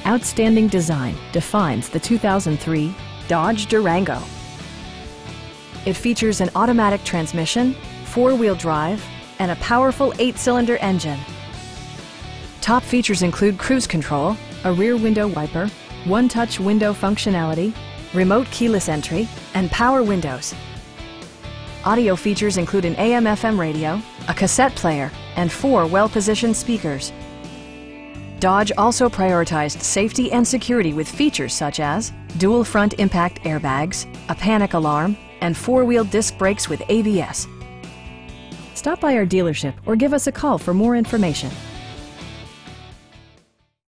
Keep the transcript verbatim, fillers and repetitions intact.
Outstanding design defines the two thousand three Dodge Durango. It features an automatic transmission, four-wheel drive, and a powerful eight-cylinder engine. Top features include cruise control, a rear window wiper, one-touch window functionality, remote keyless entry, and power windows. Audio features include an A M F M radio, a cassette player, and four well-positioned speakers. Dodge also prioritized safety and security with features such as dual front impact airbags, a panic alarm, and four-wheel disc brakes with A B S. Stop by our dealership or give us a call for more information.